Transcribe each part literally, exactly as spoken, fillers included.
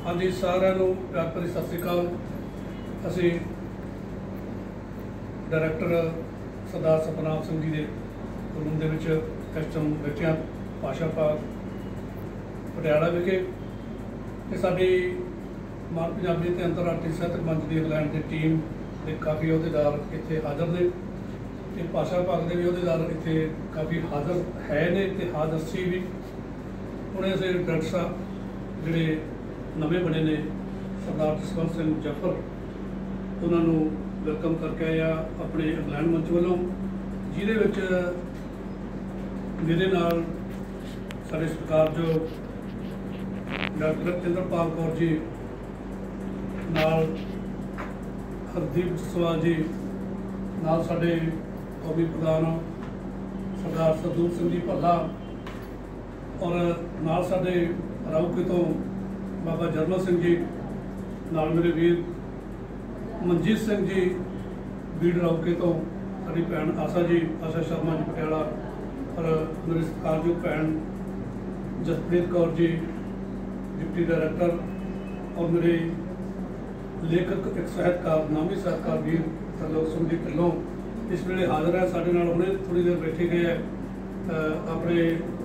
हाँ जी, सारिਆਂ ਨੂੰ ਪਿਆਰ ਭਰੀ ਸਤਿ ਸ਼੍ਰੀ ਅਕਾਲ। ਅਸੀਂ डायरैक्टर सरदार सतनाम सिंह जी के रूम के इस टाइम बैठे हाँ भाषा भाग पटियाला विखे। साड़ी मान पंजाबी ते अंतरराष्ट्रीय साहित्यक मंच की इंग्लैंड की टीम के काफ़ी अहदेदार इत्थे हाज़र ने ते भाषा भाग के भी अहदेदार इत्थे काफ़ी हाज़र है ने ते हाज़र सी भी। हुणे असीं डायरैक्टर साहब जिहड़े नवे बने ने सरदार जसवंत सिंह जफर उन्होंने वेलकम करके आया अपने इंग्लैंड मंच वालों, जिहदे मेरे नाल साडे सरकार जो डॉक्टर इंद्रपाल कौर जी नाल हरदीप जसवाल जी नाल साडे कौमी प्रधान सरदार सरदूल सिंह जी भल्ला और नाल साडे राउके तो बाबा जरनल सिंह जी नाल मेरे वीर मनजीत सिंह जी बीड़ रौके तो साड़ी भैन आशा जी आशा शर्मा जी पटियाला और मेरे सरकारयोग भैन जसप्रीत कौर जी डिप्टी डायरैक्टर और मेरे लेखक एक साहित्यकार नामी साहित्यकार वीर तरलोक सिंह जी ढिल्लों इस वेले हाजिर है। साढ़े नाल हुणे थोड़ी देर बैठे गए है अपने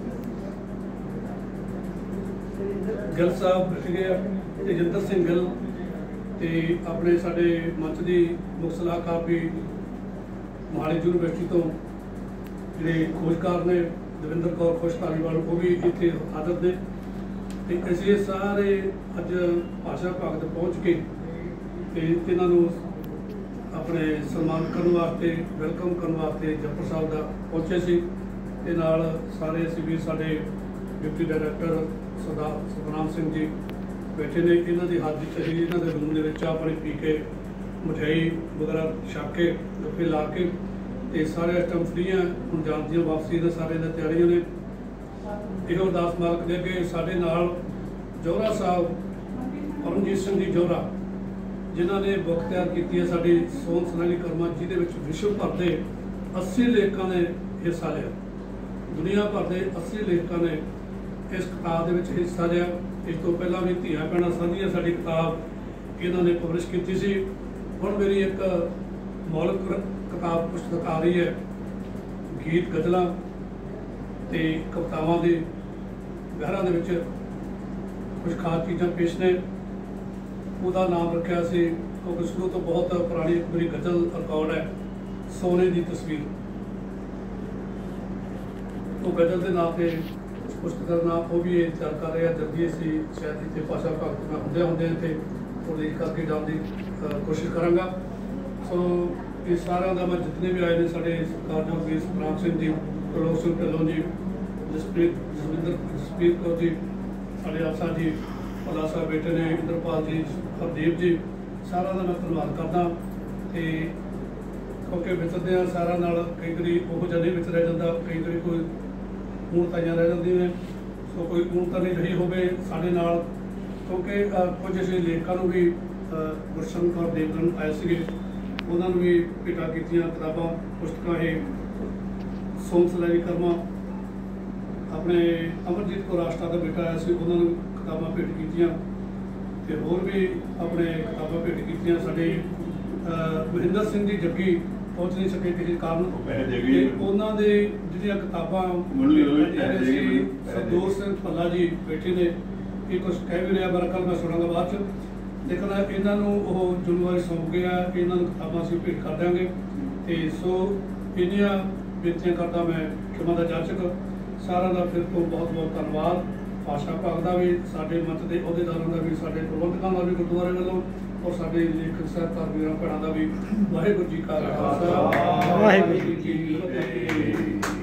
गिल साहब बैठे गए तेजिंदर सिंह गिल ते अपने साडे मंच की मुख सलाहकार भी मोहाली यूनीवर्सिटी तो जिहड़े खोजकार ने दविंदर कौर खुश धालीवाल वो भी इत्थे हाज़र ने। ते असीं सारे अज भाषा भाग ते पहुँच के ते इन्हां नूं अपने सन्मान करने वास्ते वेलकम करने वास्ते जफर साहब दा पहुँचे सी ते नाल सारे असीं भी साडे डिप्टी डायरैक्टर सरदार सतनाम सिंह जी बैठे ने। इन्हों की हाजरी च असीं इन्हों के रूम के चाह पानी पी के मिठाई वगैरह छक के गप्पे ला के ते सारे इस टाइम फ्री हैं हुण जाण दी वापसी दा सारे दा तैयारियां ने। इहो अरदास मालक दे अगे साडे नाल जोहरा साहब परमजीत सिंह जी जोहरा जिन्हों ने बुक तैयार की है साडी सोन सनैली कर्मा जिहदे विच विश्व भर के अस्सी लेखकों ने हिस्सा लिया। दुनिया भर के अस्सी लेखकों ने इस किताब के विच हिस्सा लिया। इस तो पहला भी धियां भैणां साझीआं साडी किताब इन्होंने पब्लिश की सी। हुण मेरी एक मौलिक किताब पुस्तक आ रही है गीत गज़लां ते कवितावां दे गहरां दे विच कुछ खास चीज़ां पेश ने। उसका नाम रखा सी क्योंकि शुरू तो बहुत पुरानी मेरी गज़ल रिकॉर्ड है सोने की तस्वीर। तो गज़ल के नाम से पुस्तक का नाम वो भी तैयार कर रहे हैं। जल्दी असी शायद इतने भाषा भाग में होंदे होंदे इतने थोड़ी करके जाने की कोशिश कराँगा। सो ये सारा का मैं जितने भी आए हैं साढ़े सरकार जो वीर सतनाम सिंह जी तरलोक सिंह ढिल्लों जी जसप्रीत जसविंदर जसप्रीत कौर जी साढ़े आशा जी भला साहब बेटे ने इंद्रपाल जी हरदीप जी सारा का मैं धन्यवाद करदा। तो क्योंकि विचरदे आ सारा नाल कई बारी वो जिहा नहीं विच रह जाता, कई बारी कोई ऊणताइयां रह जाती ने। सो कोई ऊणता नहीं रही होवे साडे नाल क्योंकि कुछ असीं लेखकां नूं भी गुरशन कौर देवगन आए सीगे उन्होंने भी भेटा कीतियां किताबां पुस्तकां। ये सोन सनैली कर्मा अपने अमरजीत कौर आष्टा का बेटा आया सी उन्होंने किताबां भेट कीतियां ते होर भी अपने किताबां भेट कीतियां। साडे महिंदर सिंह जी जग्गी पहुँच नहीं सके किसी कारण उन्होंने जिहड़ियां किताबां सरदूल सिंह भल्ला जी बैठे ने ये कुछ कह भी रहा मेरा कल मैं सुनांगा बाद च, लेकिन इन्हों वो जिम्मेवारी सौंप गया इन्हों किताबां असीं भेट कर देंगे। तो सो इन्नियां बेनतियां करदा मैं क्षमा दा जाचक सारा का फिर तो बहुत बहुत धन्यवाद। भाषा भाग का भी साडे मंच के अहदेदारों का भी साडे प्रबंधकों का भी गुरुद्वारे वालों और साडे लेखक साहित्यकार वीरां भैणां दा भी वाहिगुरू जी का खालसा वाहिगुरू जी की फतेह।